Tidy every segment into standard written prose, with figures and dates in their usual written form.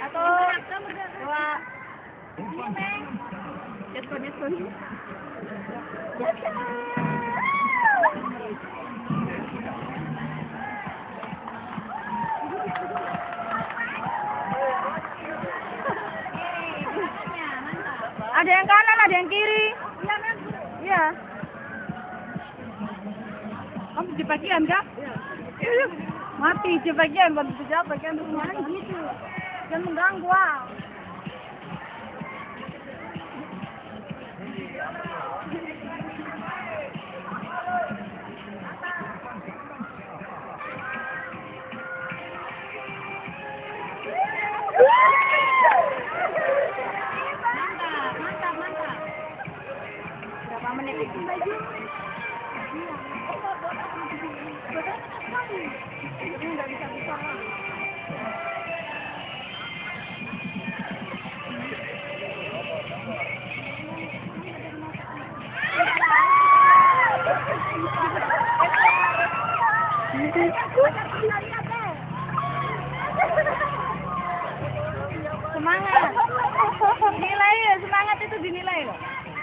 Satu, dua, Jeskon. Ada yang kanan, ada yang kiri. Iya. Kamu di bagian kah? Iya. Mati di bagian, bantu jawab bagian rumah gitu. Jangan mengganggu. Mantap. Berapa menit itu? Ini nggak bisa. Semangat. Nilai ya, semangat itu dinilai loh.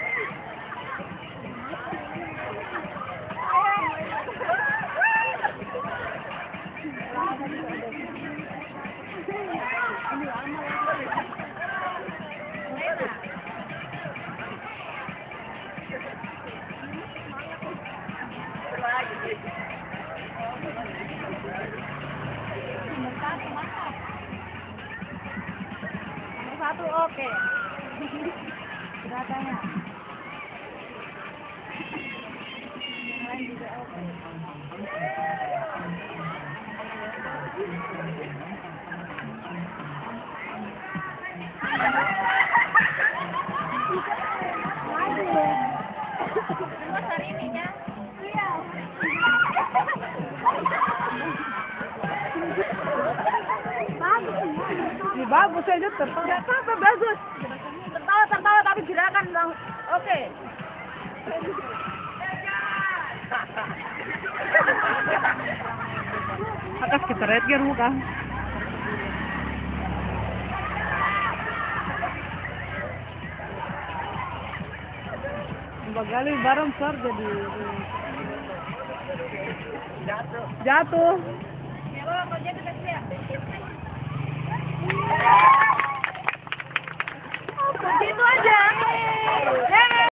Nomor satu oke. Beratanya. Yang lain juga oke. Terus hari ini ya? Iya. Bagus aja tertawa. Gak apa-apa, bagus. Tertawa tapi gerakan bang. Oke. Atas keteret kan muka. Bagali bareng sor jadi jatuh. Ya lo mau jatuh kasih ya. Begitu aja.